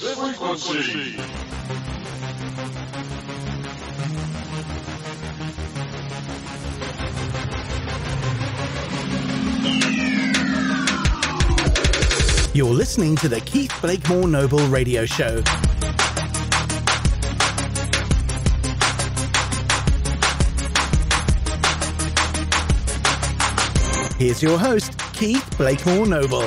frequency. You're listening to the Keith Blakemore-Noble radio show. Here's your host, Keith Blakemore-Noble.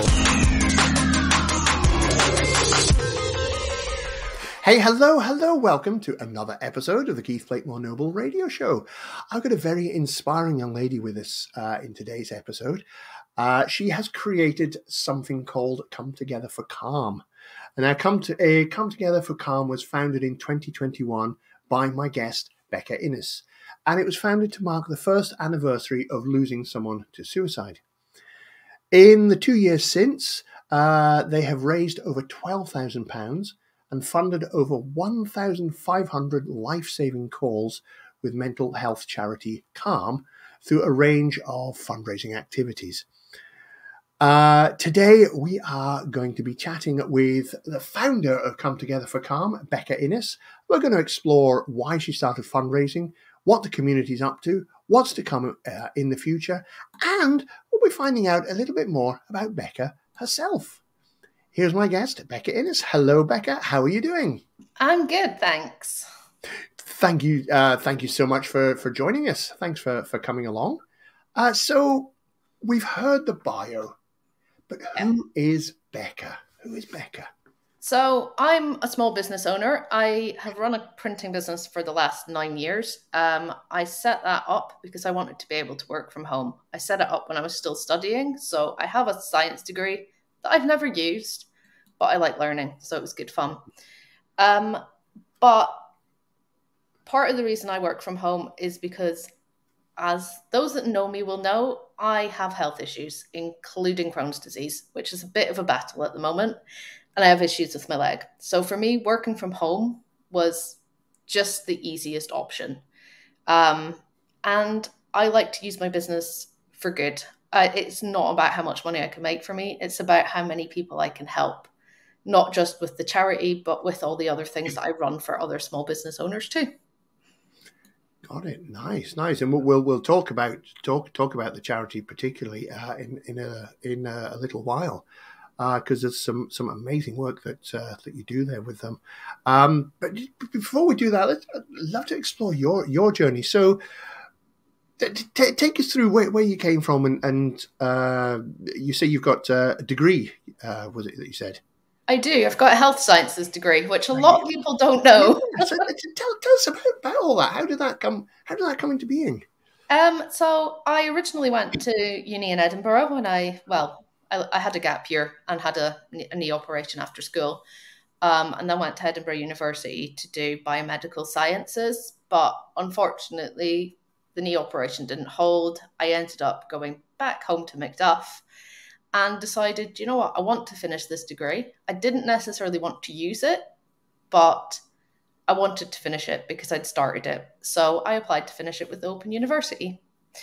Hey, hello, welcome to another episode of the Keith Blakemore-Noble radio show. I've got a very inspiring young lady with us in today's episode. She has created something called Come Together for Calm. And now Come Together for Calm was founded in 2021 by my guest, Becca Innes. And it was founded to mark the first anniversary of losing someone to suicide. In the 2 years since, they have raised over £12,000 and funded over 1,500 life-saving calls with mental health charity Calm through a range of fundraising activities. Today, we are going to be chatting with the founder of Come Together for Calm, Becca Innes. We're going to explore why she started fundraising, what the community's up to, what's to come in the future, and we'll be finding out a little bit more about Becca herself. Here's my guest, Becca Innes. Hello, Becca. How are you doing? I'm good, thanks. Thank you so much for joining us. Thanks for coming along. So we've heard the bio, but who is Becca? Who is Becca? So I'm a small business owner. I have run a printing business for the last 9 years. I set that up because I wanted to be able to work from home. I set it up when I was still studying. So I have a science degree that I've never used, but I like learning. So it was good fun. But part of the reason I work from home is because, as those that know me will know, I have health issues, including Crohn's disease, which is a bit of a battle at the moment. And I have issues with my leg. So for me, working from home was just the easiest option. And I like to use my business for good. It's not about how much money I can make for me. It's about how many people I can help, not just with the charity, but with all the other things that I run for other small business owners too. Got it. Nice. And we'll talk about the charity particularly in a little while, because there's some amazing work that you do there with them. But before we do that, I'd love to explore your journey. So take us through where you came from, and you say you've got a degree. Was it that you said? I do. I've got a health sciences degree, which a lot of people don't know. Yeah, so tell us about all that. How did that come into being? So I originally went to uni in Edinburgh when I had a gap year and had a knee operation after school, and then went to Edinburgh University to do biomedical sciences. But unfortunately, the knee operation didn't hold. I ended up going back home to Macduff and decided, you know what, I want to finish this degree. I didn't necessarily want to use it, but I wanted to finish it because I'd started it. So I applied to finish it with Open University.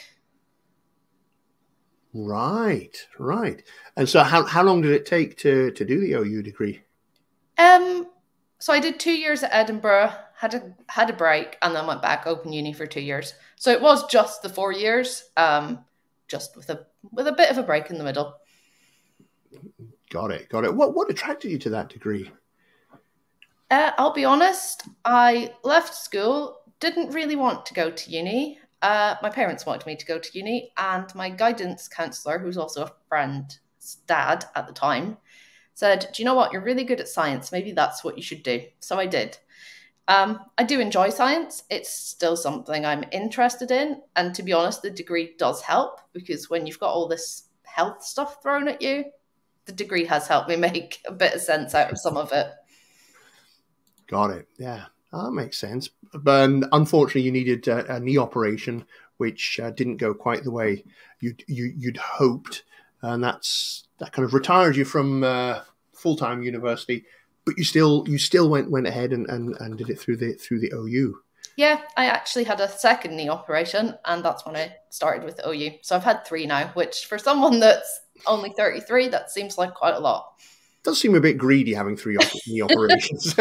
Right. And so how long did it take to do the OU degree? So I did 2 years at Edinburgh, had a break, and then went back Open Uni for 2 years. So it was just the 4 years, just with a bit of a break in the middle. Got it. What attracted you to that degree? I'll be honest, I left school, didn't really want to go to uni. My parents wanted me to go to uni, and my guidance counsellor, who's also a friend's dad at the time, said, do you know what, you're really good at science, maybe that's what you should do. So I did. I do enjoy science. It's still something I'm interested in, and to be honest, the degree does help, because when you've got all this health stuff thrown at you, the degree has helped me make a bit of sense out of some of it. Got it. Yeah, that makes sense. But unfortunately, you needed a knee operation, which didn't go quite the way you'd hoped, and that kind of retired you from full-time university. But you still went ahead and did it through the OU. Yeah, I actually had a second knee operation, and that's when I started with OU. So I've had 3 now, which for someone that's only 33, that seems like quite a lot. Does seem a bit greedy having three operations.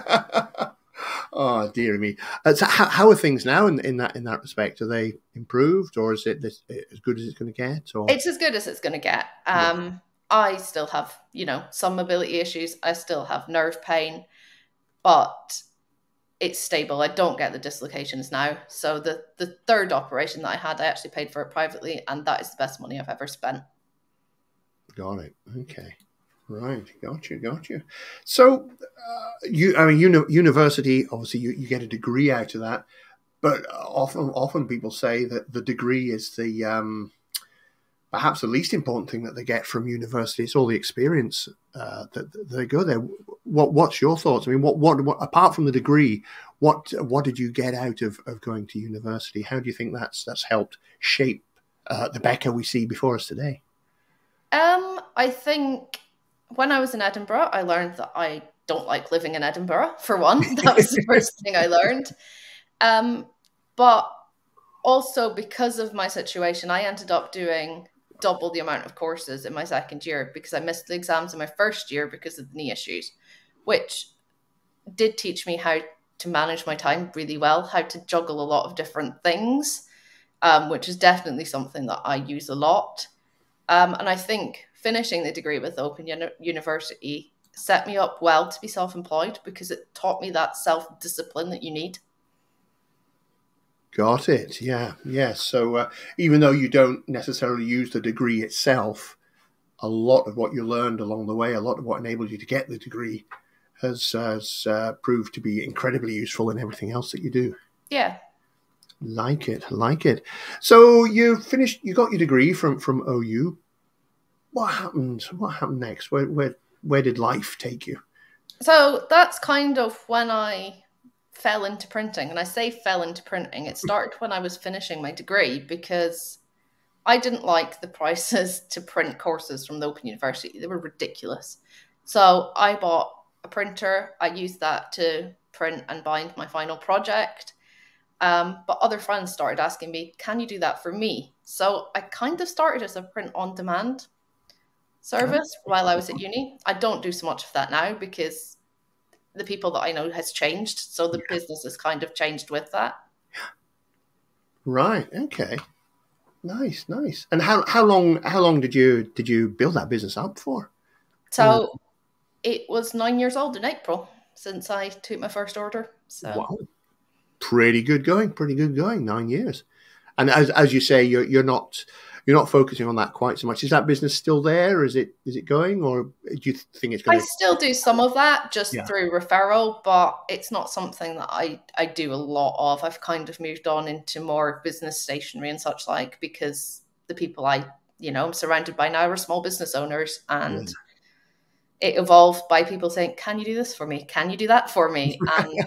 Oh dear me! So how are things now in that respect? Are they improved, or is it as good as it's going to get? Or It's as good as it's going to get. yeah. I still have, some mobility issues. I still have nerve pain, but it's stable. I don't get the dislocations now. So the third operation that I had, I actually paid for it privately, and that is the best money I've ever spent. Got it. Okay. Right. Got you. So, university, obviously you get a degree out of that, but often people say that the degree is the perhaps the least important thing that they get from university. It's all the experience that they go there. What's your thoughts? I mean, what apart from the degree, what did you get out of going to university? How do you think that's helped shape the Becca we see before us today? I think when I was in Edinburgh, I learned that I don't like living in Edinburgh, for one. That was the first thing I learned. But also because of my situation, I ended up doing double the amount of courses in my second year because I missed the exams in my first year because of the knee issues, which did teach me how to manage my time really well, how to juggle a lot of different things, which is definitely something that I use a lot. And I think finishing the degree with Open University set me up well to be self-employed because it taught me that self-discipline that you need. Got it. Yeah. So even though you don't necessarily use the degree itself, a lot of what you learned along the way, a lot of what enabled you to get the degree has proved to be incredibly useful in everything else that you do. Yeah. Like it. So you got your degree from OU. What happened next? Where did life take you? So that's kind of when I fell into printing. And I say fell into printing. It started when I was finishing my degree because I didn't like the prices to print courses from the Open University. They were ridiculous. So I bought a printer. I used that to print and bind my final project. But other friends started asking me, can you do that for me? So I kind of started as a print on demand service while I was at uni. I don't do so much of that now because the people that I know has changed. So the business has kind of changed with that. Right. Okay. Nice. And how long did you build that business up for? So it was 9 years old in April since I took my first order. So wow. Pretty good going. 9 years. And as you say, you're not focusing on that quite so much. Is that business still there? Is it going, or do you think it's going to? I still do some of that just through referral, but it's not something that I do a lot of. I've kind of moved on into more business stationery and such like because the people I'm surrounded by now are small business owners, and it evolved by people saying, "Can you do this for me? Can you do that for me?" And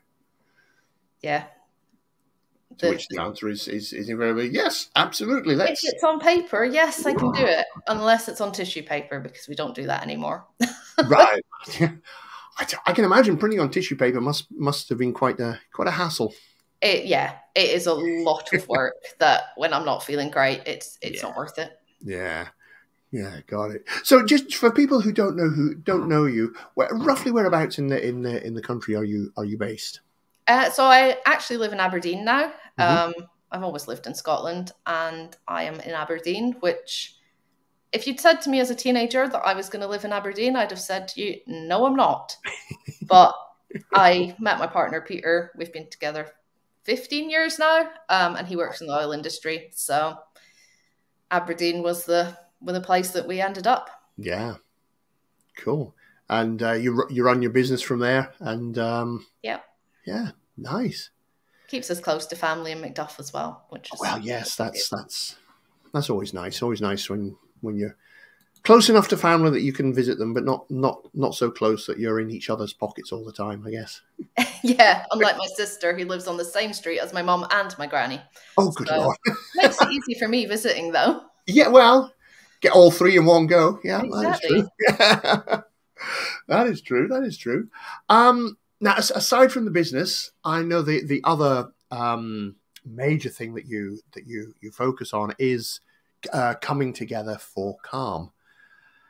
To which the answer is invariably yes, absolutely. If it's on paper, yes, I can do it, unless it's on tissue paper because we don't do that anymore. Right. I can imagine printing on tissue paper must have been quite a hassle. It is a lot of work that when I'm not feeling great, it's not worth it. Yeah, got it. So just for people who don't know you, roughly whereabouts in the country are you based? So I actually live in Aberdeen now. I've always lived in Scotland, and I am in Aberdeen, which if you'd said to me as a teenager that I was going to live in Aberdeen, I'd have said to you, no, I'm not. But I met my partner, Peter. We've been together 15 years now, and he works in the oil industry. So Aberdeen was the place that we ended up. Yeah. Cool. And you run your business from there, and yeah, nice. Keeps us close to family in Macduff as well, which is yes, that's always nice. Always nice when you're close enough to family that you can visit them, but not so close that you're in each other's pockets all the time, I guess. Yeah, unlike my sister who lives on the same street as my mum and my granny. Oh, good Lord. Makes it easy for me visiting, though. Yeah, well, get all three in one go. Yeah, exactly. That is true. That is true. Now, aside from the business, I know the other major thing that you focus on is coming together for calm.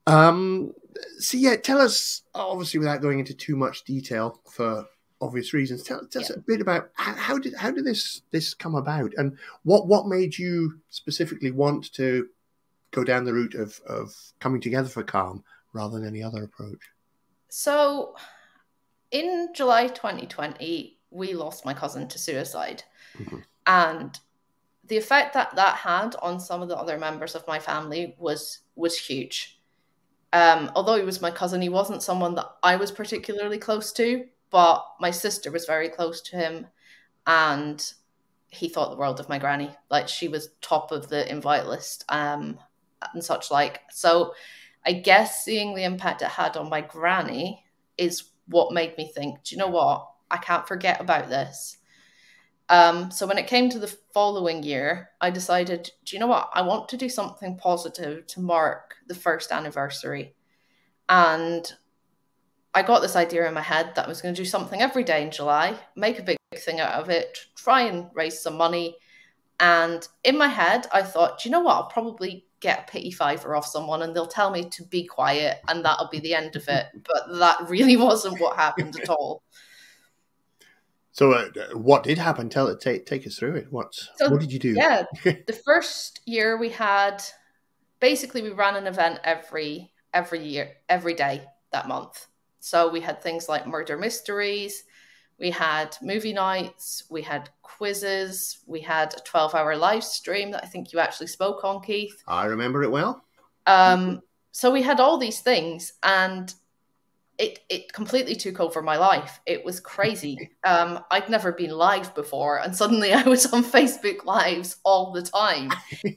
So yeah, tell us, obviously without going into too much detail for obvious reasons, tell us a bit about how did this come about, and what made you specifically want to go down the route of coming together for Calm rather than any other approach? So in July 2020, we lost my cousin to suicide. Mm-hmm. And the effect that had on some of the other members of my family was huge. Although he was my cousin, he wasn't someone that I was particularly close to, but my sister was very close to him, and he thought the world of my granny. Like, she was top of the invite list, and such like. So I guess seeing the impact it had on my granny is what made me think, do you know what? I can't forget about this. So when it came to the following year, I decided, do you know what? I want to do something positive to mark the first anniversary. And I got this idea in my head that I was going to do something every day in July, make a big thing out of it, try and raise some money. And in my head, I thought, do you know what? I'll probably get a pity fiver off someone and they'll tell me to be quiet and that'll be the end of it. But that really wasn't what happened at all. So what did happen? Take us through it. What did you do? Yeah, the first year we ran an event every year, every day that month. So we had things like murder mysteries, we had movie nights, we had quizzes, we had a 12-hour live stream that I think you actually spoke on, Keith. I remember it well. So we had all these things, and it completely took over my life. It was crazy. I'd never been live before, and suddenly I was on Facebook Lives all the time.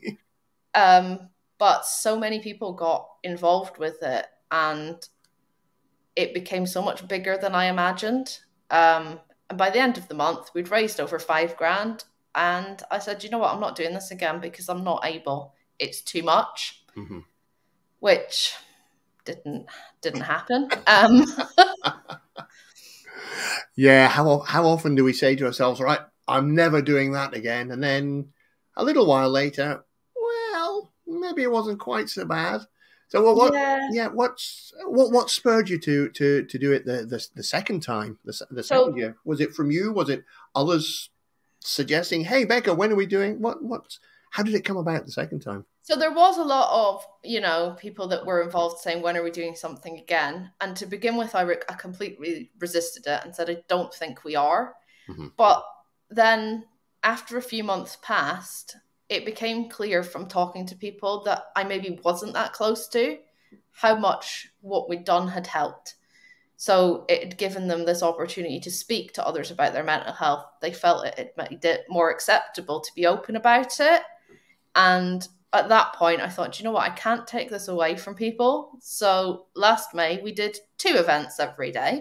But so many people got involved with it, and it became so much bigger than I imagined. And by the end of the month, we'd raised over $5,000. And I said, you know what? I'm not doing this again because I'm not able. It's too much, which didn't happen. Yeah. How often do we say to ourselves, right, I'm never doing that again. And then a little while later, well, maybe it wasn't quite so bad. So what spurred you to do it the second time, the second year? Was it from you? Was it others suggesting, hey, Becca, when are we doing how did it come about the second time? So there was a lot of, people that were involved saying, when are we doing something again? And to begin with, I completely resisted it and said, I don't think we are. But then after a few months passed, it became clear from talking to people that I maybe wasn't that close to, how much what we'd done had helped. So it had given them this opportunity to speak to others about their mental health. They felt it made it more acceptable to be open about it. And at that point, I thought, you know what, I can't take this away from people. So last May, we did 2 events every day.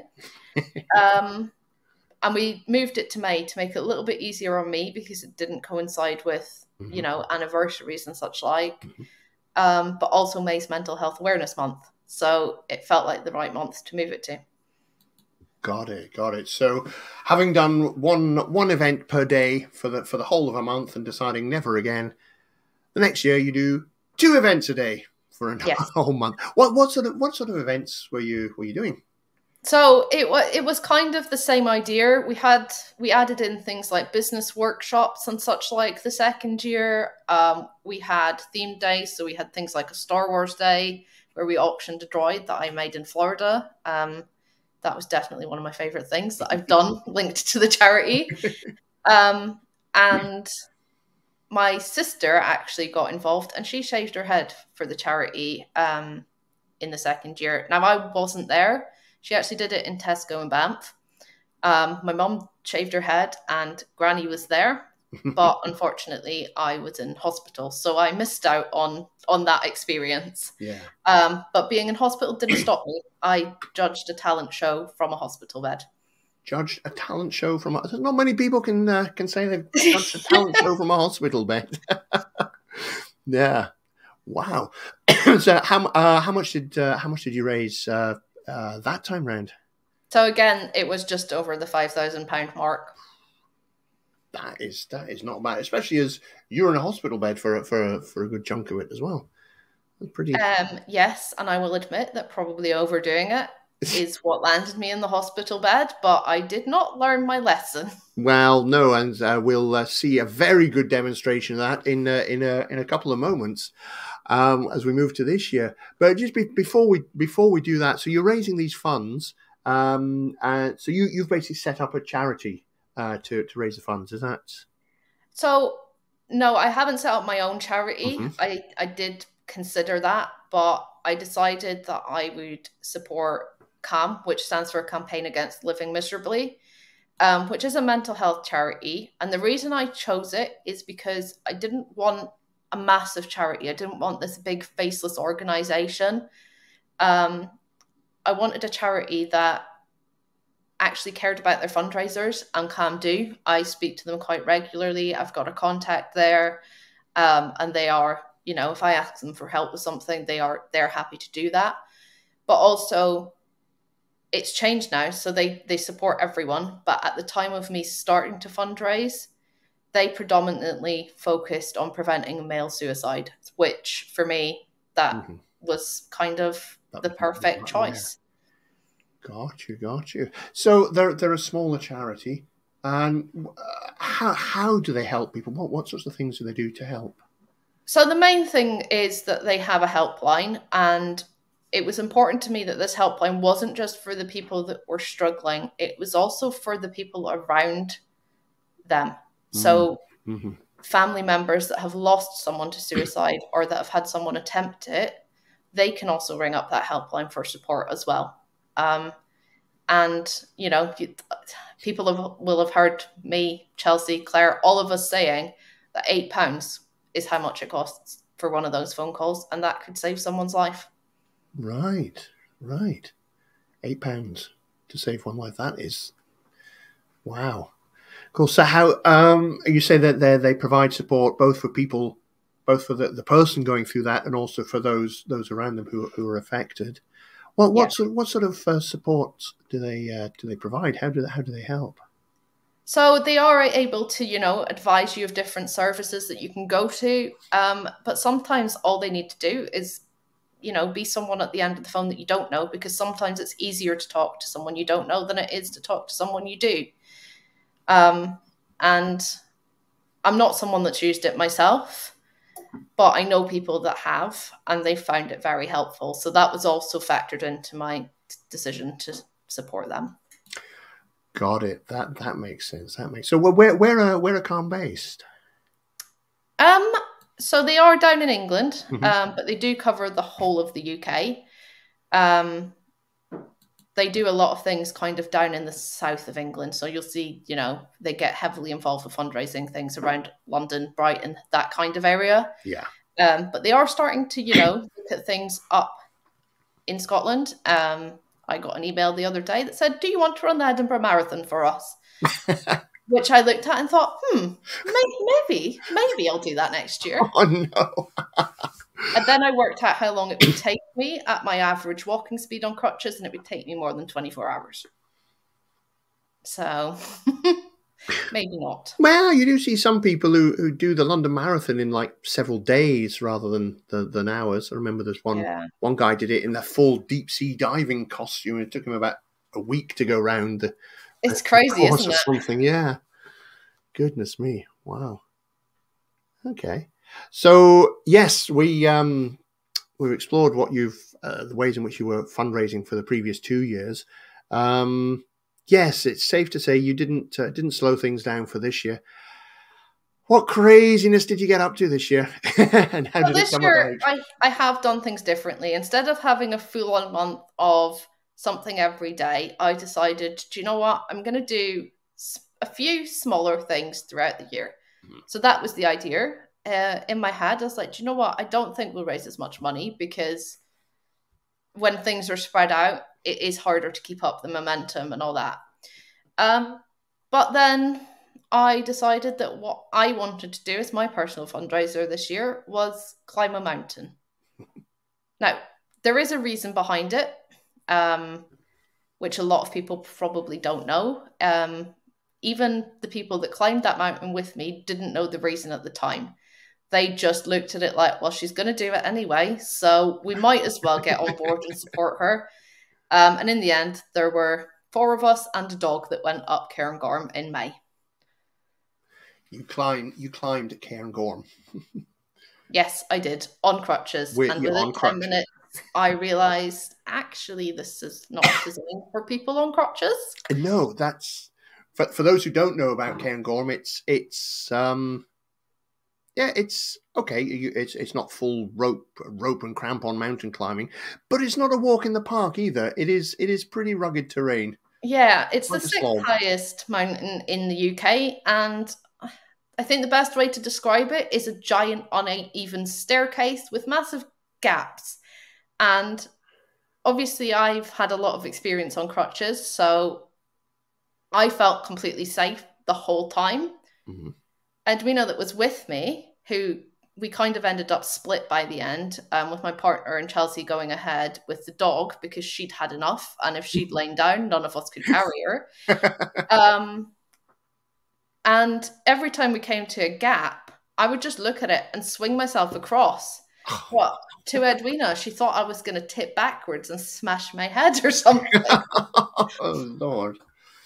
And we moved it to May to make it a little bit easier on me because it didn't coincide with, anniversaries and such like. But also May's Mental Health Awareness Month. So it felt like the right month to move it to. Got it. So having done one event per day for the whole of a month and deciding never again, the next year you do 2 events a day for a whole month. What sort of events were you doing? So it was kind of the same idea. We added in things like business workshops and such like the second year. We had themed days, so we had things like a Star Wars day where we auctioned a droid that I made in Florida. That was definitely one of my favorite things that I've done linked to the charity. And my sister actually got involved and she shaved her head for the charity in the second year. Now, I wasn't there. She actually did it in Tesco in Banff. My mum shaved her head and Granny was there. But unfortunately, I was in hospital. So I missed out on that experience. Yeah. But being in hospital didn't stop me. I judged a talent show from a hospital bed. Judged a talent show from not many people can say they've judged a talent show from a hospital bed. Yeah. Wow. So how much did you raise that time round? So again, it was just over the £5,000 mark. That is not bad, especially as you're in a hospital bed for a good chunk of it as well. Pretty. Yes, and I will admit that probably overdoing it is what landed me in the hospital bed, but I did not learn my lesson. Well, no, and we'll see a very good demonstration of that in a couple of moments as we move to this year. But just before we do that, so you're raising these funds, and so you've basically set up a charity to raise the funds. Is that? So no, I haven't set up my own charity. Mm-hmm. I did consider that, but I decided that I would support CAM, which stands for Campaign Against Living Miserably, which is a mental health charity. And the reason I chose it is because I didn't want a massive charity. I didn't want this big faceless organization. I wanted a charity that actually cared about their fundraisers, and CAM do. I speak to them quite regularly. I've got a contact there, and they are, if I ask them for help with something, they're happy to do that. But also, it's changed now, so they support everyone. But at the time of me starting to fundraise, they predominantly focused on preventing male suicide, which for me, that was kind of the perfect choice. Got you. So they're a smaller charity, and how do they help people? What sorts of things do they do to help? So the main thing is that they have a helpline, and it was important to me that this helpline wasn't just for the people that were struggling; it was also for the people around them. So family members that have lost someone to suicide or that have had someone attempt it, they can also ring up that helpline for support as well. And, people will have heard me, Chelsea, Claire, all of us saying that £8 is how much it costs for one of those phone calls, and that could save someone's life. Right. £8 to save one life. That is, wow. Cool. So how you say that they provide support both for people, both for the person going through that, and also for those around them who are affected. Well, what sort of support do they provide? How do they help? So they are able to, advise you of different services that you can go to. But sometimes all they need to do is, be someone at the end of the phone that you don't know, because sometimes it's easier to talk to someone you don't know than it is to talk to someone you do. And I'm not someone that's used it myself, but I know people that have, and they found it very helpful. So that was also factored into my decision to support them. Got it. That makes sense. So where are CAM based? So they are down in England, but they do cover the whole of the UK. They do a lot of things kind of down in the south of England. So you'll see, they get heavily involved with fundraising things around London, Brighton, that kind of area. Yeah. But they are starting to, look at things up in Scotland. I got an email the other day that said, "Do you want to run the Edinburgh Marathon for us?" Which I looked at and thought, maybe I'll do that next year. Oh, no. And then I worked out how long it would take me at my average walking speed on crutches, and it would take me more than 24 hours. So maybe not. Well, you do see some people who do the London Marathon in like several days rather than hours. I remember there's one guy did it in the full deep sea diving costume. It took him about a week to go round it's crazy, isn't it? Something, yeah. Goodness me. Wow. Okay. So yes, we've explored what the ways in which you were fundraising for the previous 2 years. Yes, it's safe to say you didn't slow things down for this year. What craziness did you get up to this year? And how did it come about? I have done things differently. Instead of having a full-on month of something every day, I decided, do you know what? I'm going to do a few smaller things throughout the year. So that was the idea. In my head, I was like, do you know what? I don't think we'll raise as much money, because when things are spread out, it is harder to keep up the momentum and all that. But then I decided that what I wanted to do as my personal fundraiser this year was climb a mountain. Now, there is a reason behind it, which a lot of people probably don't know. Even the people that climbed that mountain with me didn't know the reason at the time. they just looked at it like, well, she's going to do it anyway, so we might as well get on board and support her. And in the end, there were 4 of us and a dog that went up Cairngorm in May. You climbed Cairngorm. Yes, I did, on crutches. And within 10 minutes, I realised, actually, this is not designed for people on crutches. No, that's... For those who don't know about Cairngorm, it's okay. It's not full rope and crampon mountain climbing, but it's not a walk in the park either. It is pretty rugged terrain. Yeah, it's the 6th highest mountain in the UK, and I think the best way to describe it is a giant uneven staircase with massive gaps. And obviously, I've had a lot of experience on crutches, so I felt completely safe the whole time. Mm-hmm. Edwina that was with me, who we kind of ended up split by the end, with my partner and Chelsea going ahead with the dog because she'd had enough. And if she'd lain down, none of us could carry her. And every time we came to a gap, I would just look at it and swing myself across. What? To Edwina, she thought I was going to tip backwards and smash my head or something. Oh, Lord.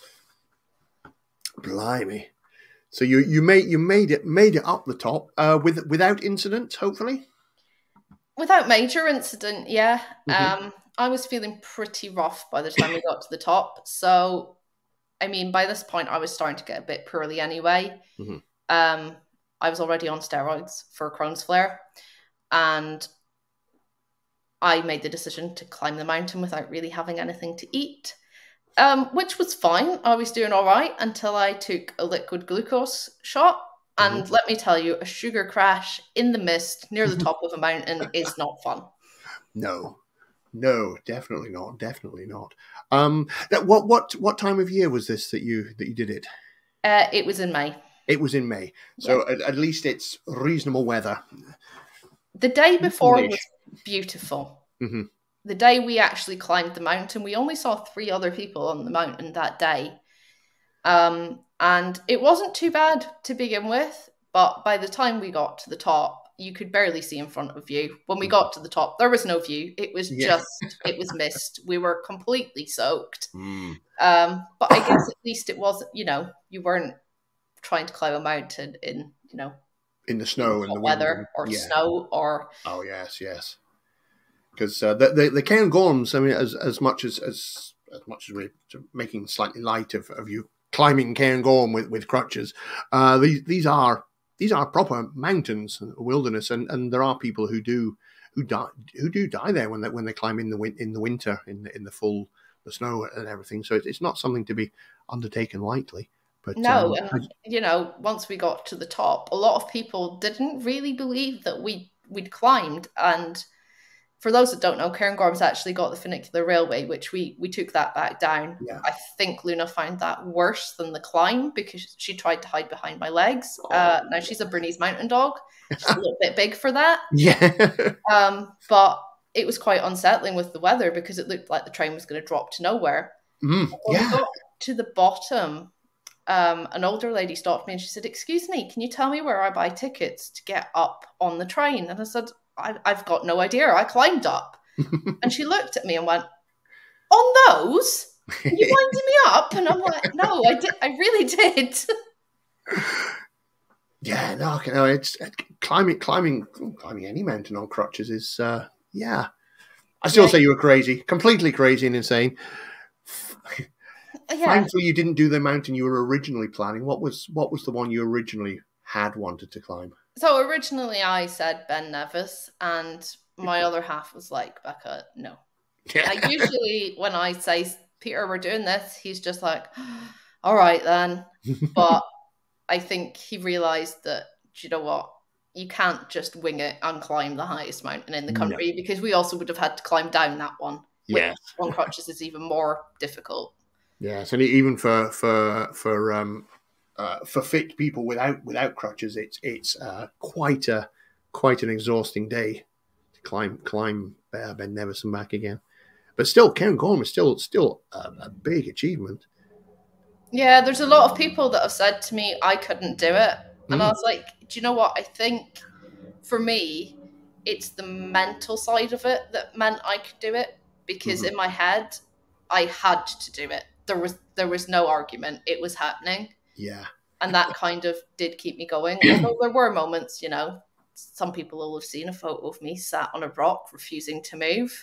Blimey. So you made it up the top without incident, hopefully? Without major incident, yeah. Mm-hmm. I was feeling pretty rough by the time we got to the top. So, I mean, by this point, I was starting to get a bit poorly anyway. Mm-hmm. I was already on steroids for Crohn's flare. And I made the decision to climb the mountain without really having anything to eat. Which was fine. I was doing all right until I took a liquid glucose shot. And mm-hmm. Let me tell you, a sugar crash in the mist near the top of a mountain is not fun. No, definitely not. Definitely not. What time of year was this that you did it? It was in May. It was in May. So yeah. At least it's reasonable weather. The day before was beautiful. Mm-hmm. The day we actually climbed the mountain, we only saw 3 other people on the mountain that day. And it wasn't too bad to begin with, but by the time we got to the top, you could barely see in front of you. When we got to the top, there was no view. It was it was mist. We were completely soaked. But I guess at least it wasn't, you weren't trying to climb a mountain in the snow and the weather or snow or... Oh, yes. Because the Cairngorms, I mean, as much as we're making slightly light of you climbing Cairngorm with crutches, these are proper mountains, wilderness, and there are people who do die there when they climb in the winter in the snow and everything. So it's not something to be undertaken lightly. But no, once we got to the top, a lot of people didn't really believe that we'd climbed. And for those that don't know, Cairngorm's actually got the funicular railway, which we took that back down. Yeah. I think Luna found that worse than the climb because she tried to hide behind my legs. Now she's a Bernese mountain dog. She's a little bit big for that. Yeah. But it was quite unsettling with the weather because it looked like the train was going to drop to nowhere. When we got to the bottom, an older lady stopped me and she said, "Excuse me, can you tell me where I buy tickets to get up on the train?" And I said, I've got no idea. I climbed up. And she looked at me and went, "On those? You winding me up?" And I'm like, "No, I really did." Yeah, no, it's climbing any mountain on crutches is, I still say you were crazy, completely crazy and insane. Thankfully, you didn't do the mountain you were originally planning. What was the one you originally had wanted to climb? So originally I said Ben Nevis, and my other half was like, "Becca, no." Usually when I say, "Peter, we're doing this," he's just like, "All right then." But I think he realised that, you know what, you can't just wing it and climb the highest mountain in the country because we also would have had to climb down that one. Which on crutches is even more difficult. Yes, and even for fit people without crutches, it's quite an exhausting day to climb Ben Nevis and back again. But still, Cairngorm is still a big achievement. Yeah, there's a lot of people that have said to me I couldn't do it, and I was like, do you know what? I think for me, it's the mental side of it that meant I could do it, because in my head, I had to do it. There was no argument. It was happening. Yeah. And that kind of did keep me going. Although there were moments, some people will have seen a photo of me sat on a rock refusing to move.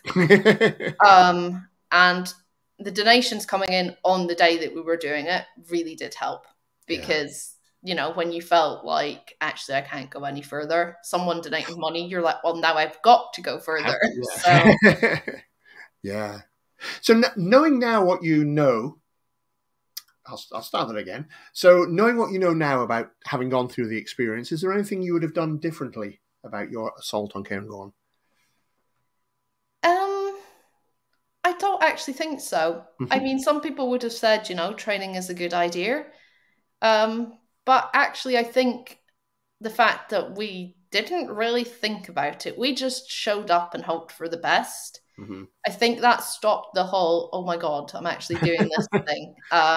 And the donations coming in on the day that we were doing it really did help, because when you felt like, actually, I can't go any further, someone donating money, you're like, well, now I've got to go further. So yeah. So knowing now what you know, I'll start that again. So knowing what you know now about having gone through the experience, is there anything you would have done differently about your assault on Cairngorm? I don't actually think so. I mean, some people would have said, training is a good idea. But actually, I think the fact that we didn't really think about it, we just showed up and hoped for the best. I think that stopped the whole, oh my God, I'm actually doing this thing.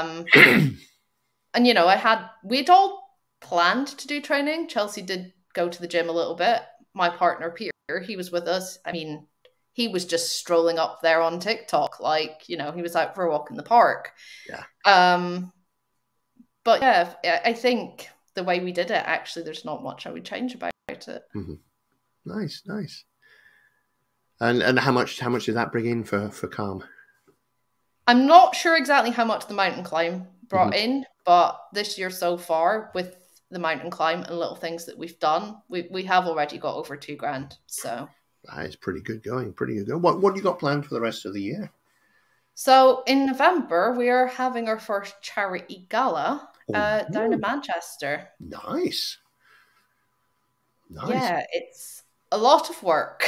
And, we'd all planned to do training. Chelsea did go to the gym a little bit. My partner, Peter, he was with us. I mean, he was just strolling up there on TikTok. Like, he was out for a walk in the park. Yeah. But yeah, I think the way we did it, actually, there's not much I would change about it. Nice. And how much did that bring in for Calm? I'm not sure exactly how much the mountain climb brought in, but this year so far, with the mountain climb and little things that we've done, we have already got over $2,000. So that is pretty good going. What do you got planned for the rest of the year? So in November, we are having our first charity gala down in Manchester. Nice. Yeah, it's a lot of work.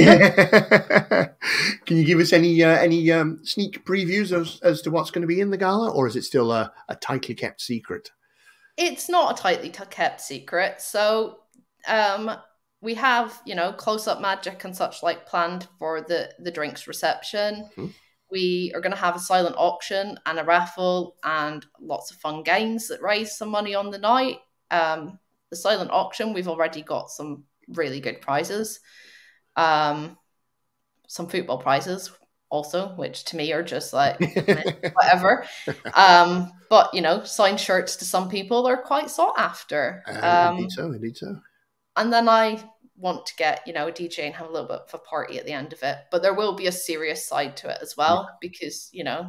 Can you give us any sneak previews as to what's going to be in the gala, or is it still a tightly kept secret? It's not a tightly kept secret. So we have, close-up magic and such like planned for the drinks reception. We are going to have a silent auction and a raffle and lots of fun games that raise some money on the night. The silent auction, we've already got some really good prizes. Some football prizes also, which to me are just like, whatever. But, signed shirts to some people are quite sought after. Indeed so. And then I want to get, a DJ and have a little bit of a party at the end of it. But there will be a serious side to it as well, because,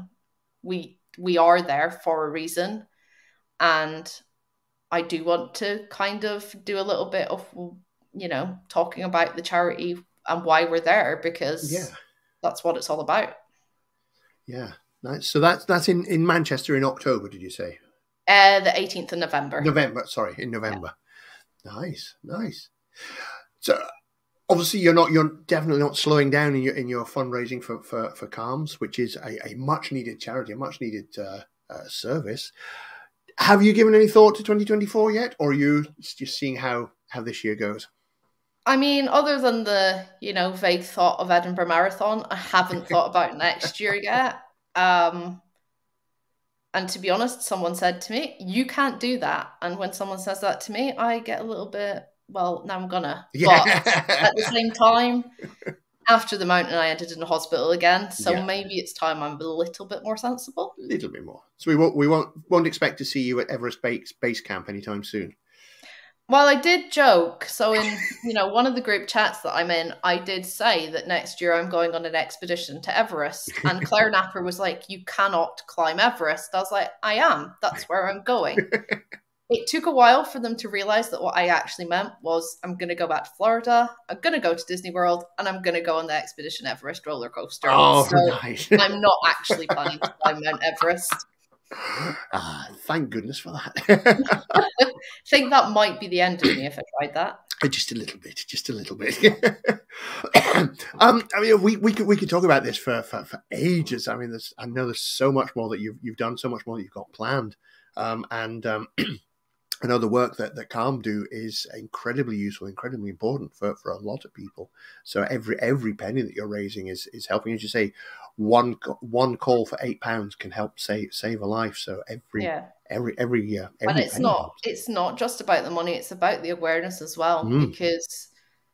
we are there for a reason. And I do want to kind of do a little bit of, talking about the charity and why we're there, because that's what it's all about. Yeah. Nice. So that's in Manchester in October, did you say? The 18th of November. In November. Yeah. Nice. So obviously you're definitely not slowing down in your fundraising for Calms, which is a much needed charity, a much needed service. Have you given any thought to 2024 yet, or are you just seeing how this year goes? I mean, other than the, vague thought of Edinburgh Marathon, I haven't thought about next year yet. And to be honest, someone said to me, you can't do that. And when someone says that to me, I get a little bit, well, now I'm gonna. Yeah. But at the same time, after the mountain, I ended in a hospital again. So maybe it's time I'm a little bit more sensible. A little bit more. So we won't expect to see you at Everest Base Camp anytime soon. Well, I did joke. So in, one of the group chats that I'm in, I did say that next year I'm going on an expedition to Everest. And Claire Napper was like, you cannot climb Everest. I was like, I am. That's where I'm going. It took a while for them to realize that what I actually meant was I'm going to go back to Florida, I'm going to go to Disney World, and I'm going to go on the Expedition Everest roller coaster. Oh, so nice. I'm not actually planning to climb Mount Everest. Thank goodness for that. I think that might be the end of me if I tried that. Just a little bit. I mean, we could talk about this for ages. I mean, I know there's so much more that you've done, so much more that you've got planned, I know the work that Calm do is incredibly useful, incredibly important for a lot of people. So every penny that you're raising is helping. As you say, one call for £8 can help save a life. So every and it's not just about the money; it's about the awareness as well. Because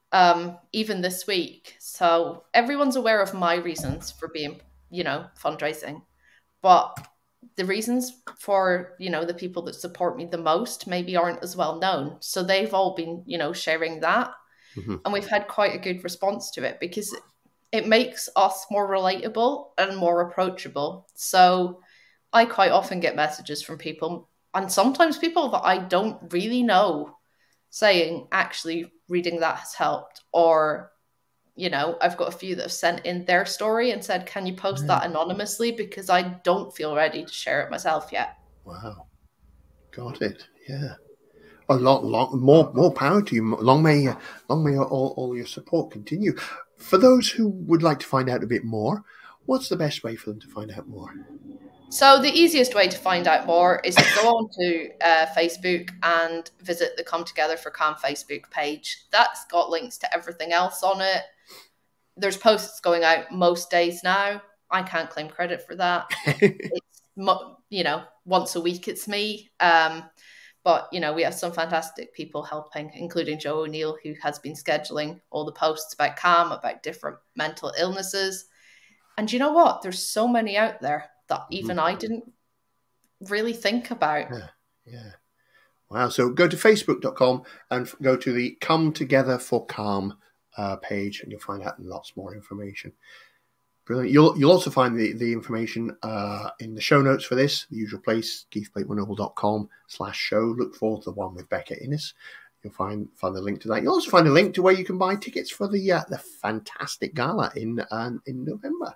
even this week. So everyone's aware of my reasons for being, fundraising. But the reasons for, the people that support me the most maybe aren't as well known. So they've all been, sharing that. Mm-hmm. And we've had quite a good response to it because it makes us more relatable and more approachable. So I quite often get messages from people, and sometimes people that I don't really know, saying, actually, reading that has helped. Or, I've got a few that have sent in their story and said, can you post that anonymously? Because I don't feel ready to share it myself yet. Wow. Got it. Yeah. A lot more power to you. Long may all your support continue. For those who would like to find out a bit more, what's the best way for them to find out more? So the easiest way to find out more is to go on to Facebook and visit the Come Together for Calm Facebook page. That's got links to everything else on it. There's posts going out most days now. I can't claim credit for that. It's, once a week it's me. But, we have some fantastic people helping, including Joe O'Neill, who has been scheduling all the posts about calm, about different mental illnesses. And you know what? There's so many out there that even I didn't really think about. Yeah. Wow. So go to facebook.com and go to the Come Together for Calm page, and you'll find out lots more information. Brilliant. You'll also find the information in the show notes for this, the usual place, keithblakemore-noble.com/show. Look forward to the one with Becca Innes. You'll find the link to that. You'll also find a link to where you can buy tickets for the fantastic gala in November.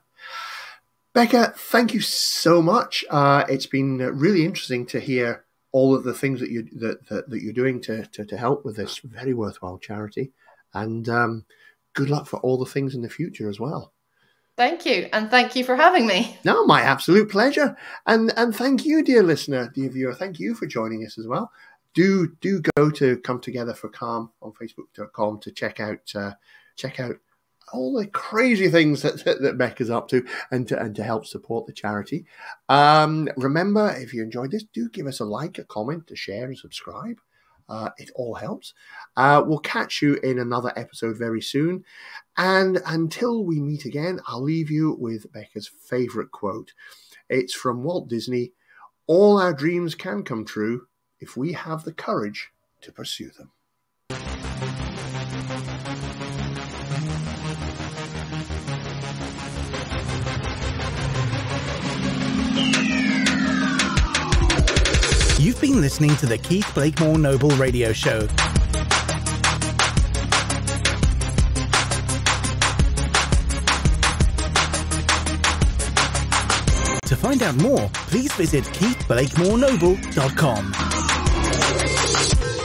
Becca, thank you so much. It's been really interesting to hear all of the things that you're doing to help with this very worthwhile charity, and good luck for all the things in the future as well. Thank you, and thank you for having me. No, my absolute pleasure. And thank you, dear listener, dear viewer. Thank you for joining us as well. Do go to Come Together for Calm on Facebook.com to check out all the crazy things that Becca's up to and to help support the charity. Remember, if you enjoyed this, do give us a like, a comment, a share, and subscribe. It all helps. We'll catch you in another episode very soon. And until we meet again, I'll leave you with Becca's favorite quote. It's from Walt Disney. All our dreams can come true if we have the courage to pursue them. You've been listening to the Keith Blakemore-Noble radio show. To find out more, please visit keithblakemorenoble.com.